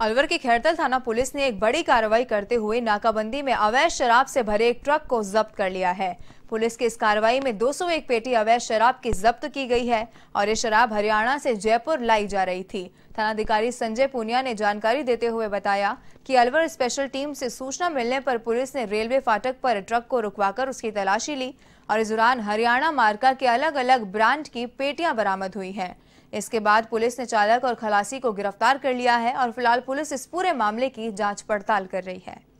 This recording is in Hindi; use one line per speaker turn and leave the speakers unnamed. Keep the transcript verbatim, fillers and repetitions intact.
अलवर की खैरतल थाना पुलिस ने एक बड़ी कार्रवाई करते हुए नाकाबंदी में अवैध शराब से भरे एक ट्रक को जब्त कर लिया है। पुलिस की इस कार्रवाई में दो सौ एक पेटी अवैध शराब की जब्त की गई है और ये शराब हरियाणा से जयपुर लाई जा रही थी। थानाधिकारी संजय पूनिया ने जानकारी देते हुए बताया कि अलवर स्पेशल टीम से सूचना मिलने पर पुलिस ने रेलवे फाटक पर ट्रक को रुकवाकर उसकी तलाशी ली और इस दौरान हरियाणा मार्का के अलग अलग ब्रांड की पेटियां बरामद हुई हैं। इसके बाद पुलिस ने चालक और खलासी को गिरफ्तार कर लिया है और फिलहाल पुलिस इस पूरे मामले की जांच पड़ताल कर रही है।